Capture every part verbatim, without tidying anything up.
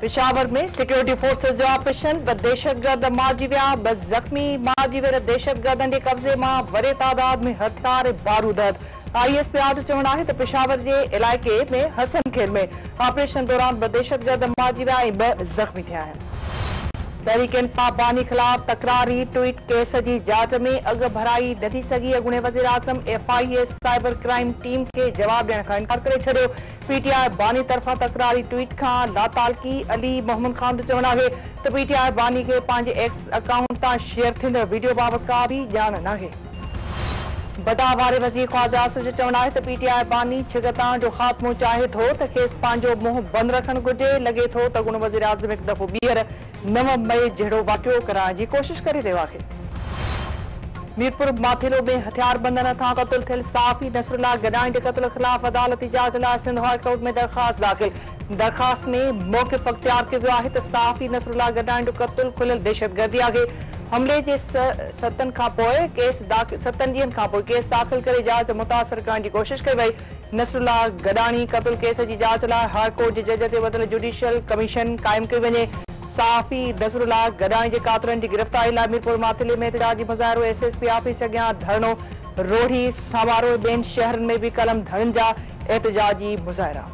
पेशावर में security forces जो operation ब दहशतगर्द मारिजी विया, ब ज़ख़्मी मारिजी वियल दहशतगर्दनि जे कब्ज़े मां वॾे तादाद में हथियार बारूद। आई एस पी आर चवणु आहे त पेशावर जे इलाइक़े में हसन खेल में ऑपरेशन दौरान ब दहशतगर्द मारिजी विया ऐं ब ज़ख़्मी थिया आहिनि। तहरीक इंसाफ बानी खिलाफ तकरारी ट्वीट केस की जांच में अग भराई नथी सघी। अॻूणे वज़ीर आज़म F I A cyber crime team के जवाब ॾियण खां इनकार करे छॾियो। पीटीआई बानी तरफ़ां तकरारी ट्वीट खां लातालकी अली मोहम्मद खान जो चवणु आहे त पीटीआई बानी खे पंहिंजे एक्स अकाउंट तां शेयर थींदड़ वीडियो बाबति का बि ॼाण नाहे। बदा वारे वज़ीर ख्वाजा आसिफ जो चवणु आहे त पीटीआई बानी छिगतां जो ख़ात्मो चाहे थो त खेसि पंहिंजो मुंहुं बंदि रखणु घुर्जे। लॻे थो त अॻूणो वज़ीर आज़म हिकु दफ़ो ॿीहर नव मई जहिड़ो वाक़ियो कराइण जी कोशिश करे रहियो आहे। मीरपुर माथेलो में हथियारबंदनि हथां क़तल थियल सहाफ़ी नसरुल्लाह गडानी जे क़त्ल ख़िलाफ़ अदालती जांच लाइ सिंध हाई कोर्ट में दरख़्वास्त दाख़िल। दरख़्वास्त में मौक़िफ़ अख़्तियार कयो वियो आहे त सहाफ़ी नसरुल्लाह गडानी जो क़त्ल खुलियल दहशतगर्दी आहे। हमले जे सतनि खां पोइ केस दाख़िल सतनि ॾींहंनि खां पोइ केस दाख़िल करे जांच मुतासिर करण जी कोशिश कई वई। नसरुल्लाह गडानी क़त्ल केस जी जांच लाइ हाई कोर्ट जे जज ते बदिल जुडिशियल कमीशन क़ाइमु कई वञे। सहाफ़ी नसरुल्लाह गडानी जे कातिलनि जी गिरफ़्तारी लाइ मीरपुर माथिले में एहतजाजी मुज़ाहिरो, एस एस पी ऑफिस अॻियां धरणो, रोढ़ी समारोह, ॿियनि शहरनि में बि कलम धड़नि जा एहतजाजी मुज़ाहिरा।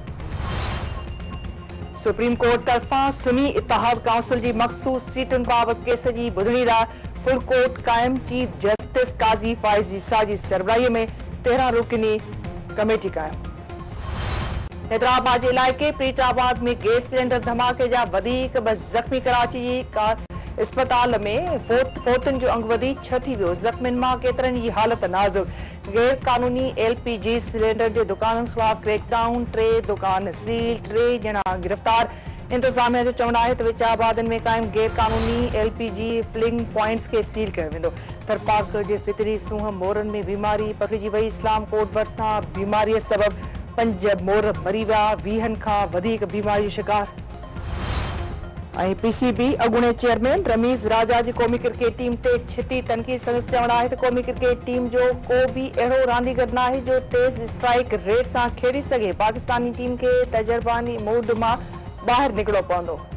सुप्रीम कोर्ट तरफ़ां सुन्नी इत्तेहाद काउंसिल जी मख़सूस सीटुनि बाबति केस जी ॿुधणी लाइ फुल कोर्ट क़ाइम। चीफ जस्टिस काज़ी फाइज़ ईसा जी सरबराहीअ में तेरहं रुकनी कमेटी क़ाइम। हैदराबाद जे इलाइक़े प्रीताबाद में गैस सिलेंडर धमाके जा वधीक ब ज़ख़्मी। कराची जी का अस्पताल में फोत फोतुनि जो अंग वधी छह थी वियो। ज़ख़्मियुनि मां केतिरनि जी हालत नाज़ुक। गैर कानूनी एल पी जी सिलेंडर जे दुकाननि ख़िलाफ़ क्रैकडाउन, टे दुकान सील, टे ॼणा गिरफ़्तार। इंतज़ामिया जो चवणु आहे त विचाबादनि में क़ाइम गैर कानूनी L P G filling points खे सील कयो वेंदो। थरपाक जे फितरी सूंह मोरनि में बीमारी पखिड़िजी वई। इस्लाम कोट भरिसां बीमारीअ सबबि पंज मोर मरी विया, वीहनि खां वधीक बीमारी जो शिकार। ऐं पीसीबी अॻूणे चेयरमैन रमीज़ राजा जी क़ौमी क्रिकेट टीम ते छिटी तनक़ीद। संदसि चवणु आहे त क़ौमी क्रिकेट टीम जो को बि अहिड़ो रांदीगर नाहे जो तेज़ स्ट्राइक रेट सां खेॾी सघे। पाकिस्तानी टीम खे तजुर्बानी मूड मां ॿाहिरि निकिरणो पवंदो।